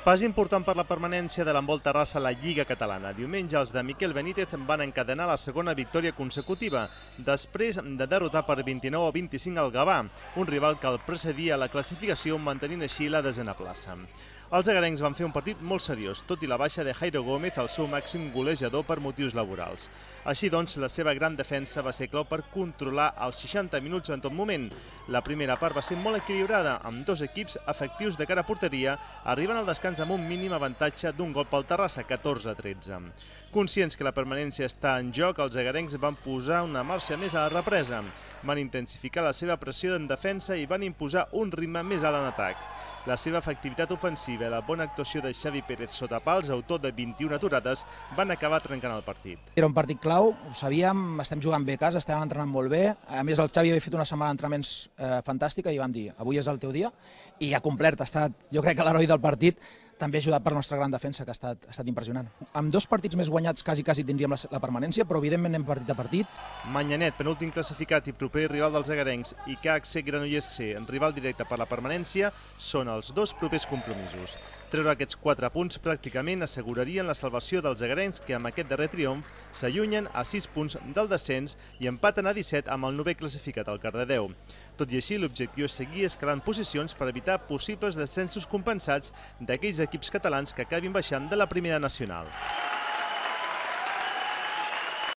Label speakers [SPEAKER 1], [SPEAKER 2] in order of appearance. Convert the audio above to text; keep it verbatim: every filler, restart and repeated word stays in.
[SPEAKER 1] Pas important per la permanència de l'handbol Terrassa a la Lliga Catalana. Diumenge els de Miquel Benítez van encadenar la segona victòria consecutiva, després de derrotar per vint-i-nou a vint-i-cinc al Gavà, un rival que el precedia a la classificació mantenint així la desena plaça. Els agarencs van fer un partit molt seriós, tot i la baixa de Jairo Gómez, el seu màxim golejador per motius laborals. Així doncs, la seva gran defensa va ser clau per controlar els seixanta minuts en tot moment. La primera part va ser molt equilibrada, amb dos equips efectius de cara a porteria, arribant al descans amb un mínim avantatge d'un gol pel Terrassa, catorze a tretze. Conscients que la permanència està en joc, els agarencs van posar una marxa més a la represa. Van intensificar la seva pressió en defensa i van imposar un ritme més alt en atac. La seva efectivitat ofensiva i la bona actuació de Xavi Pérez sota pals, autor de vint-i-una aturades, van acabar trencant el partit.
[SPEAKER 2] Era un partit clau, ho sabíem, estem jugant bé a casa, estem entrenant molt bé. A més, el Xavi havia fet una setmana d'entrenaments eh, fantàstica i vam dir, avui és el teu dia, i ha complert, ha estat, jo crec que l'heroi del partit, també ajudat per la nostra gran defensa, que ha estat, ha estat impressionant. Amb dos partits més guanyats, quasi, quasi tindríem la, la permanència, però evidentment anem partit a partit.
[SPEAKER 1] Manyanet, penúltim classificat i proper rival dels agarencs, i C H C Granollers C, rival directe per la permanència, són els dos propers compromisos. Treure aquests quatre punts pràcticament assegurarien la salvació dels agarencs, que amb aquest darrer triomf s'allunyen a sis punts del descens i empaten a disset amb el novè classificat, el Cardedeu. Tot i així, l'objectiu és seguir escalant posicions per evitar possibles descensos compensats d'aquells equips catalans que acabin baixant de la primera nacional.